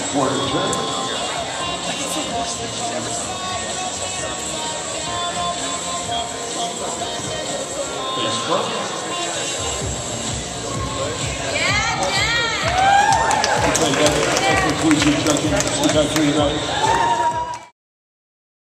for the turn. Base front. That concludes your judging. See you back here tonight.